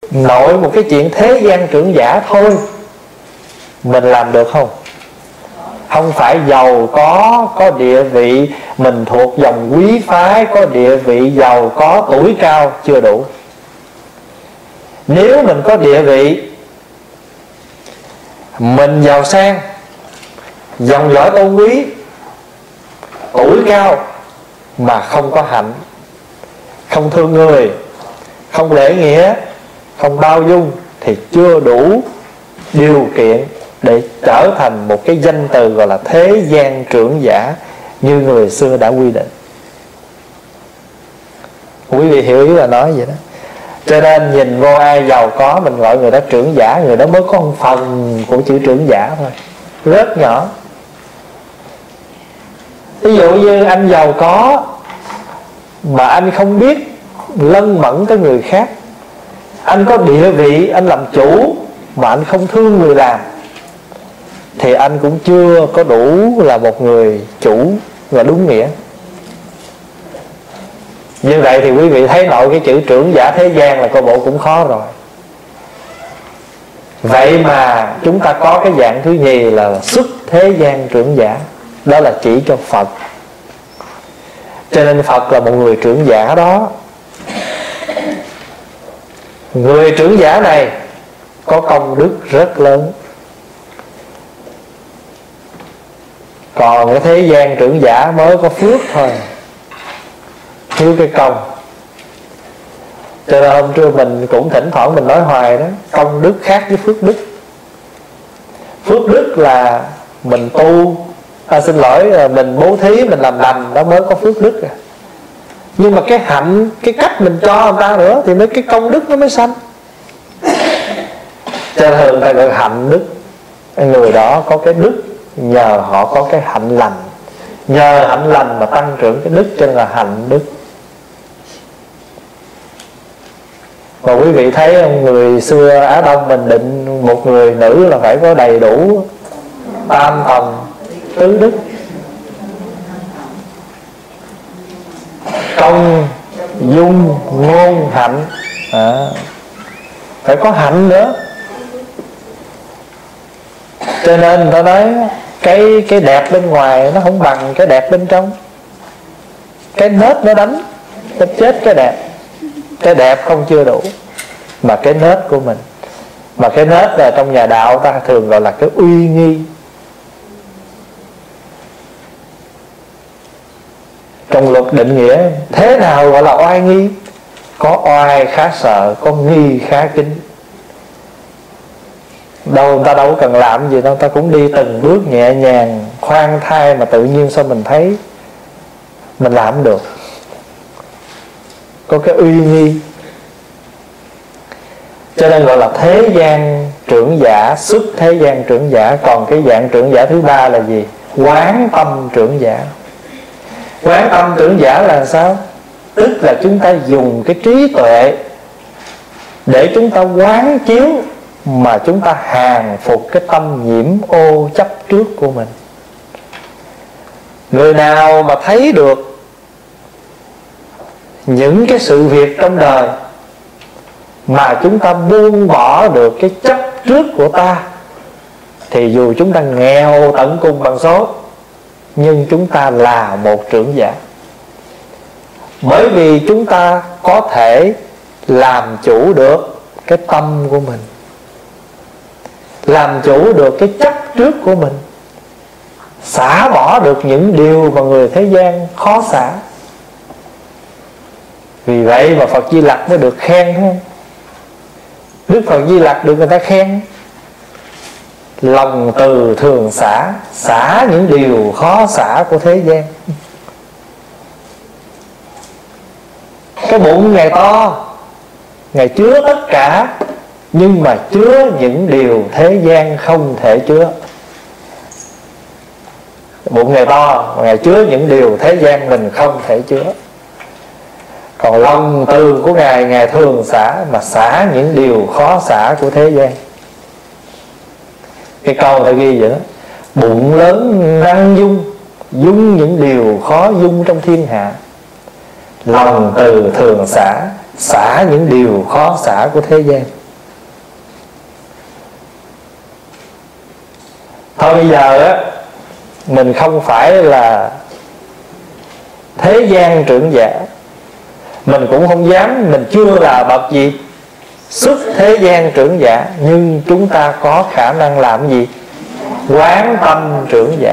nội một cái chuyện thế gian trưởng giả thôi, mình làm được không? Không phải giàu có địa vị, mình thuộc dòng quý phái, có địa vị giàu có, tuổi cao chưa đủ. Nếu mình có địa vị, mình giàu sang, dòng dõi tôn quý, tuổi cao mà không có hạnh, không thương người, không lễ nghĩa, không bao dung, thì chưa đủ điều kiện để trở thành một cái danh từ gọi là thế gian trưởng giả như người xưa đã quy định. Quý vị hiểu ý là nói vậy đó. Cho nên nhìn vô ai giàu có mình gọi người đó trưởng giả, người đó mới có một phần của chữ trưởng giả thôi, rất nhỏ. Ví dụ như anh giàu có mà anh không biết lân mẫn tới người khác, anh có địa vị, anh làm chủ mà anh không thương người làm, thì anh cũng chưa có đủ là một người chủ và đúng nghĩa. Như vậy thì quý vị thấy nội cái chữ trưởng giả thế gian là coi bộ cũng khó rồi. Vậy mà chúng ta có cái dạng thứ nhì là xuất thế gian trưởng giả, đó là chỉ cho Phật. Cho nên Phật là một người trưởng giả đó. Người trưởng giả này có công đức rất lớn. Còn cái thế gian trưởng giả mới có phước thôi, thiếu cái công. Cho nên hôm trưa mình cũng thỉnh thoảng mình nói hoài đó, công đức khác với phước đức. Phước đức là mình tu, xin lỗi, mình bố thí, mình làm lành, đó mới có phước đức. Nhưng mà cái hạnh, cái cách mình cho người ta nữa thì mới cái công đức nó mới sanh. Cho nên người ta gọi hạnh đức. Người đó có cái đức nhờ họ có cái hạnh lành, nhờ hạnh lành mà tăng trưởng cái đức, cho nên là hạnh đức. Và quý vị thấy không, người xưa Á Đông mình định một người nữ là phải có đầy đủ tam tầng tứ đức: công, dung, ngôn, hạnh. Phải có hạnh nữa. Cho nên người ta nói cái đẹp bên ngoài nó không bằng cái đẹp bên trong. Cái nết nó đánh, nó chết cái đẹp. Cái đẹp không chưa đủ, mà cái nết của mình. Mà cái nết là trong nhà đạo ta thường gọi là cái uy nghi. Trong luật định nghĩa thế nào gọi là oai nghi? Có oai khá sợ, có nghi khá kính. Người ta đâu cần làm gì đâu, ta cũng đi từng bước nhẹ nhàng, khoan thai, mà tự nhiên sao mình thấy mình làm được. Có cái uy nghi. Cho nên gọi là thế gian trưởng giả, xuất thế gian trưởng giả. Còn cái dạng trưởng giả thứ ba là gì? Quán tâm trưởng giả. Quán tâm trưởng giả là sao? Tức là chúng ta dùng cái trí tuệ để chúng ta quán chiếu, mà chúng ta hàng phục cái tâm nhiễm ô chấp trước của mình. Người nào mà thấy được những cái sự việc trong đời mà chúng ta buông bỏ được cái chấp trước của ta, thì dù chúng ta nghèo tận cùng bằng số, nhưng chúng ta là một trưởng giả. Bởi vì chúng ta có thể làm chủ được cái tâm của mình, làm chủ được cái chấp trước của mình, xả bỏ được những điều mà người thế gian khó xả. Vì vậy mà Phật Di Lặc mới được khen không? Đức Phật Di Lặc được người ta khen lòng từ thường xả, xả những điều khó xả của thế gian. Cái bụng Ngài to, Ngài chứa tất cả, nhưng mà chứa những điều thế gian không thể chứa. Bụng Ngài to, Ngài chứa những điều thế gian mình không thể chứa. Còn lòng từ của Ngài, Ngài thường xả, mà xả những điều khó xả của thế gian. Cái câu ta ghi vậy đó: bụng lớn năng dung, dung những điều khó dung trong thiên hạ. Lòng từ thường xả, xả những điều khó xả của thế gian. Thôi bây giờ á, mình không phải là thế gian trưởng giả, mình cũng không dám, mình chưa là bậc gì xuất thế gian trưởng giả, nhưng chúng ta có khả năng làm gì? Quán tâm trưởng giả.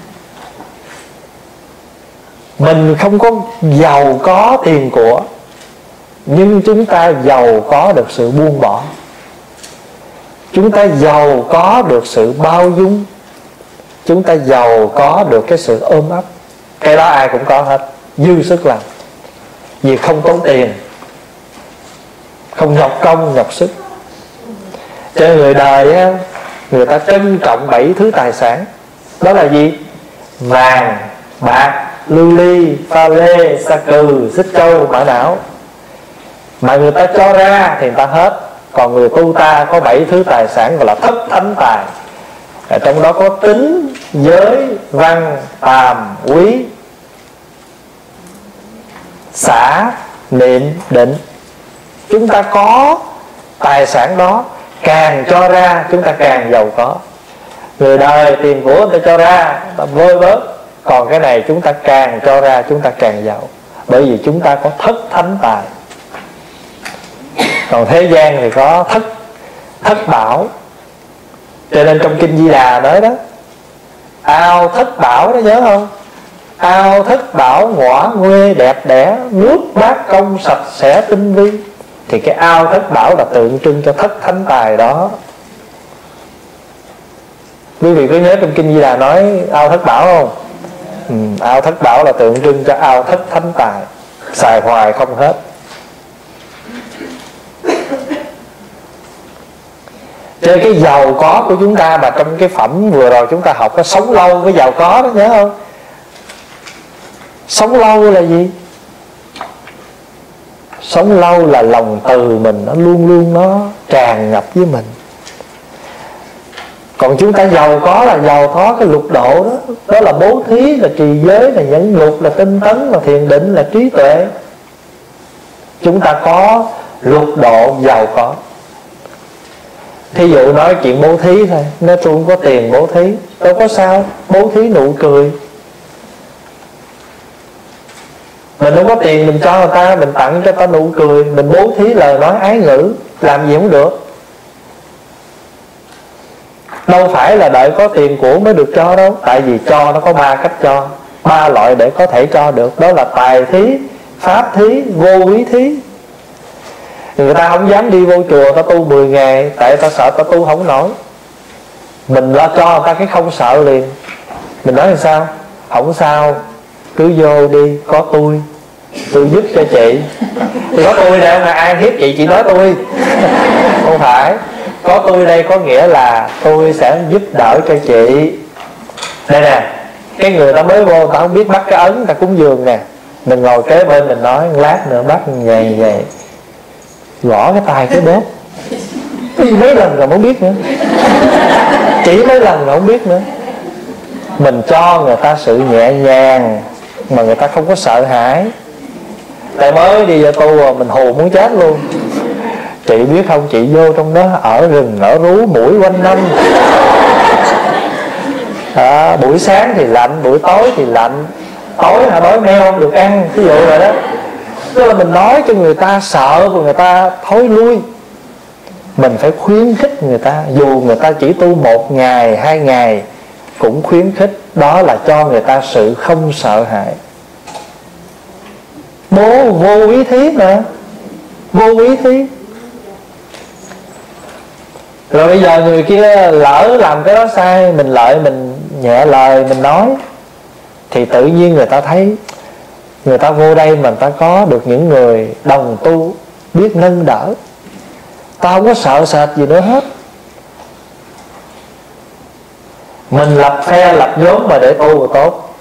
Mình không có giàu có tiền của, nhưng chúng ta giàu có được sự buông bỏ. Chúng ta giàu có được sự bao dung. Chúng ta giàu có được cái sự ôm ấp. Cái đó ai cũng có hết, dư sức làm. Vì không tốn tiền, không nhọc công nhọc sức. Cho nên người đời á, người ta trân trọng 7 thứ tài sản. Đó là gì? Vàng, bạc, lưu ly, pha lê, sa cừ, xích châu, mã não. Mà người ta cho ra thì người ta hết. Còn người tu ta có 7 thứ tài sản gọi là thất thánh tài. Ở trong đó có tính, giới, văn, tàm, quý, xả, niệm, định. Chúng ta có tài sản đó, càng cho ra chúng ta càng giàu có. Người đời tiền của người ta cho ra, người ta vơi bớt. Còn cái này chúng ta càng cho ra chúng ta càng giàu. Bởi vì chúng ta có thất thánh tài. Còn thế gian thì có thất bảo. Cho nên trong Kinh Di Đà nói đó, ao thất bảo đó, nhớ không? Ao thất bảo ngõa nguê đẹp đẽ, nước bát công sạch sẽ tinh vi. Thì cái ao thất bảo là tượng trưng cho thất thánh tài đó. Quý vị có nhớ trong Kinh Di Đà nói ao thất bảo không? Ao thất bảo là tượng trưng cho ao thất thánh tài, xài hoài không hết. Cho nên cái giàu có của chúng ta, mà trong cái phẩm vừa rồi chúng ta học cái sống lâu với giàu có đó, nhớ không? Sống lâu là gì? Sống lâu là lòng từ mình nó luôn luôn nó tràn ngập với mình. Còn chúng ta giàu có là giàu có cái lục độ đó. Đó là bố thí, là trì giới, là nhẫn nhục, là tinh tấn, là thiền định, là trí tuệ. Chúng ta có lục độ giàu có. Thí dụ nói chuyện bố thí thôi, nói tôi không có tiền bố thí, đâu có sao. Bố thí nụ cười. Mình không có tiền mình cho người ta, mình tặng cho ta nụ cười. Mình bố thí lời nói ái ngữ, làm gì cũng được. Đâu phải là đợi có tiền của mới được cho đâu. Tại vì cho nó có 3 cách cho, 3 loại để có thể cho được. Đó là tài thí, pháp thí, vô quý thí. Người ta không dám đi vô chùa ta tu 10 ngày, tại ta sợ ta tu không nổi. Mình lo cho người ta cái không sợ liền. Mình nói làm sao? Không sao, cứ vô đi, có tôi giúp cho chị. Thì có tôi đâu mà ai hiếp chị nói tôi. Không phải. Có tôi đây có nghĩa là tôi sẽ giúp đỡ cho chị. Đây nè, cái người ta mới vô, ta không biết bắt cái ấn, ta cúng dường nè. Mình ngồi kế bên mình nói, lát nữa bắt như vậy gõ cái tay cái đốt. Mấy lần rồi không biết nữa. Chỉ mấy lần rồi không biết nữa. Mình cho người ta sự nhẹ nhàng mà người ta không có sợ hãi. Tại mới đi vô tu mình hù muốn chết luôn. Chị biết không, chị vô trong đó ở rừng ở rú mũi quanh năm. Buổi sáng thì lạnh, buổi tối thì lạnh. Tối đói meo không được ăn, ví dụ rồi đó. Tức là mình nói cho người ta sợ và người ta thối lui. Mình phải khuyến khích người ta. Dù người ta chỉ tu 1 ngày, 2 ngày cũng khuyến khích. Đó là cho người ta sự không sợ hãi. Vô quý thí mà. Vô quý thí. Rồi bây giờ người kia lỡ làm cái đó sai, mình lợi, mình nhẹ lời mình nói, thì tự nhiên người ta thấy người ta vô đây mà người ta có được những người đồng tu biết nâng đỡ. Ta không có sợ sệt gì nữa hết. Mình lập phe lập nhóm mà để tu là tốt.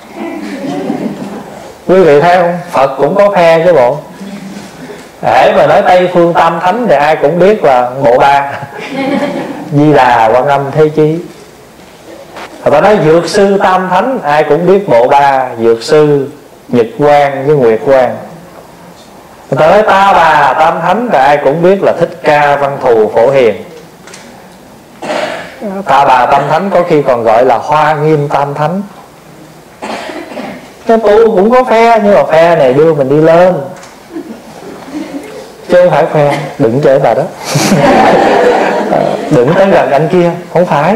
Quý vị thấy không? Phật cũng có phe chứ bộ. Để mà nói Tây Phương Tam Thánh thì ai cũng biết là bộ 3. Di Đà, Quan Âm, Thế Chí. Người ta nói Dược Sư Tam Thánh, ai cũng biết bộ 3. Dược Sư, Nhật Quang với Nguyệt Quang. Người ta nói Ta Bà Tam Thánh thì ai cũng biết là Thích Ca, Văn Thù, Phổ Hiền. Ta Bà Tam Thánh có khi còn gọi là Hoa Nghiêm Tam Thánh. Cái tu cũng có phe, nhưng mà phe này đưa mình đi lên, chứ không phải phe đừng chơi bà đó. Đừng tới gần anh kia, không phải.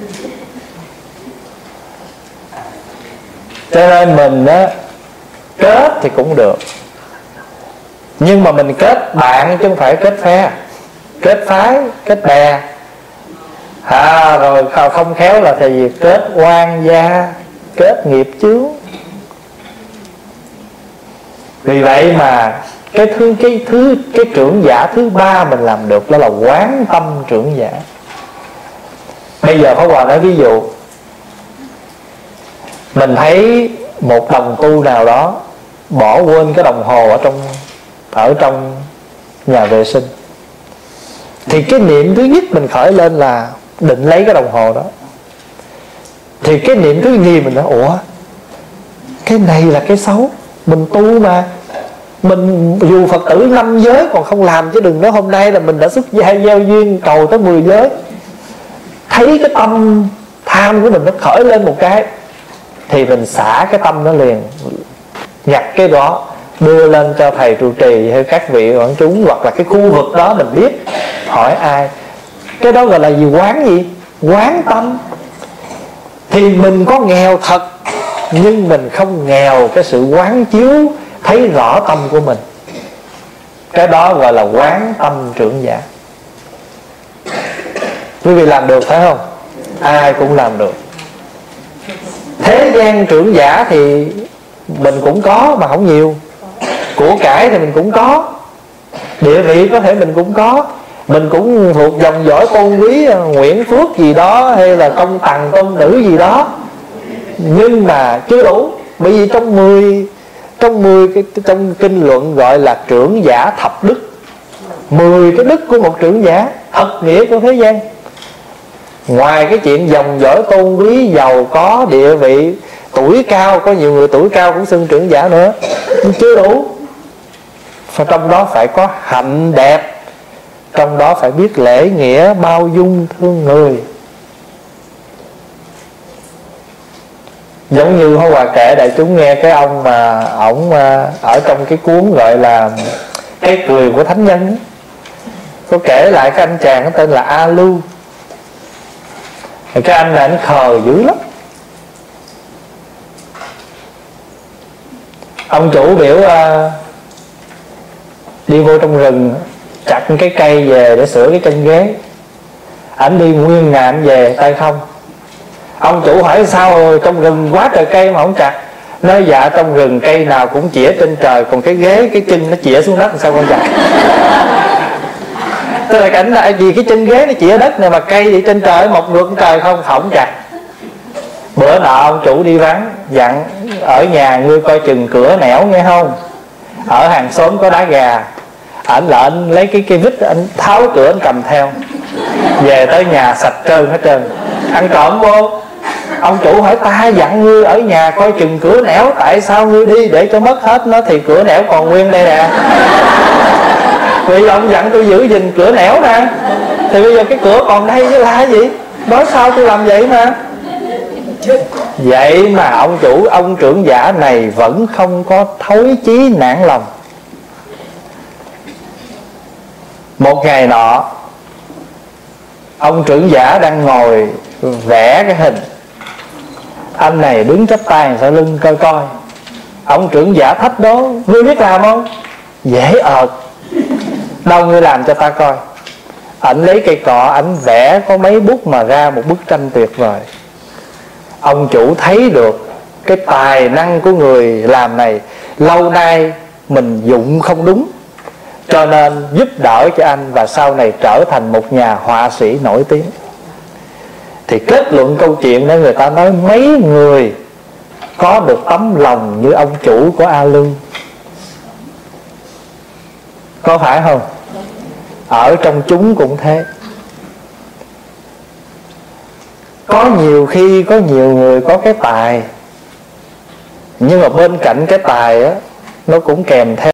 Cho nên mình á, kết thì cũng được, nhưng mà mình kết bạn chứ không phải kết phe, kết phái, kết bè. Rồi không khéo là thì việc kết oan gia, kết nghiệp chướng. Vì vậy mà cái trưởng giả thứ ba mình làm được đó là quán tâm trưởng giả. Bây giờ Pháp Hòa nói ví dụ, mình thấy một đồng tu nào đó bỏ quên cái đồng hồ ở trong nhà vệ sinh, thì cái niệm thứ nhất mình khởi lên là định lấy cái đồng hồ đó. Thì cái niệm thứ nhì mình nói, ủa cái này là cái xấu. Mình tu mà, mình dù Phật tử 5 giới còn không làm, chứ đừng nói hôm nay là mình đã xuất gia gieo duyên cầu tới 10 giới. Thấy cái tâm tham của mình nó khởi lên một cái, thì mình xả cái tâm nó liền, nhặt cái đó đưa lên cho thầy trụ trì hay các vị quán chúng, hoặc là cái khu vực đó mình biết, hỏi ai. Cái đó gọi là gì? Quán gì? Quán tâm. Thì mình có nghèo thật, nhưng mình không nghèo cái sự quán chiếu thấy rõ tâm của mình. Cái đó gọi là quán tâm trưởng giả. Quý vị làm được phải không? Ai cũng làm được. Thế gian trưởng giả thì mình cũng có mà không nhiều. Của cải thì mình cũng có, địa vị có thể mình cũng có, mình cũng thuộc dòng dõi tôn quý Nguyễn Phước gì đó, hay là công tằng tôn nữ gì đó, nhưng mà chưa đủ. Bởi vì trong kinh luận gọi là trưởng giả thập đức, 10 cái đức của một trưởng giả thật nghĩa của thế gian. Ngoài cái chuyện dòng dõi tôn quý, giàu có, địa vị, tuổi cao, có nhiều người tuổi cao cũng xưng trưởng giả nữa, nhưng chưa đủ. Và trong đó phải có hạnh đẹp, trong đó phải biết lễ nghĩa, bao dung, thương người. Giống như Pháp Hòa kể đại chúng nghe cái ông mà ổng ở trong cái cuốn gọi là Cái Cười của Thánh Nhân, có kể lại cái anh chàng tên là A Lưu. Cái anh này anh khờ dữ lắm. Ông chủ biểu đi vô trong rừng chặt cái cây về để sửa cái chân ghế. Ảnh đi nguyên ngày ảnh về tay không. Ông chủ hỏi sao rồi, trong rừng quá trời cây mà không chặt. Nói dạ trong rừng cây nào cũng chĩa trên trời, còn cái ghế, cái chân nó chĩa xuống đất, sao con chặt? Tức là cảnh là vì cái chân ghế nó chĩa đất này, mà cây thì trên trời mọc ngược trời không chặt. Bữa nọ ông chủ đi vắng, dặn ở nhà ngươi coi chừng cửa nẻo nghe không, ở hàng xóm có đá gà. Ảnh là anh lấy cái vít, anh tháo cửa anh cầm theo, về tới nhà sạch trơn hết trơn. Ăn trộm vô. Ông chủ hỏi ta dặn ngươi ở nhà coi chừng cửa nẻo, tại sao ngươi đi để cho mất hết nó? Thì cửa nẻo còn nguyên đây nè. Vì ông dặn tôi giữ gìn cửa nẻo nè, thì bây giờ cái cửa còn đây chứ là gì? Nói sao tôi làm vậy mà. Vậy mà ông trưởng giả này vẫn không có thối chí nản lòng. Một ngày nọ, ông trưởng giả đang ngồi vẽ cái hình. Anh này đứng chắp tay sau lưng coi coi. Ông trưởng giả thách đố, ngươi biết làm không? Dễ ợt. Đâu ngươi làm cho ta coi. Ảnh lấy cây cọ, ảnh vẽ có mấy bút mà ra một bức tranh tuyệt vời. Ông chủ thấy được cái tài năng của người làm này lâu nay mình dụng không đúng, cho nên giúp đỡ cho anh, và sau này trở thành một nhà họa sĩ nổi tiếng. Thì kết luận câu chuyện đó, người ta nói mấy người có được tấm lòng như ông chủ của A Lưu, có phải không? Ở trong chúng cũng thế. Có nhiều khi có nhiều người có cái tài, nhưng mà bên cạnh cái tài á, nó cũng kèm theo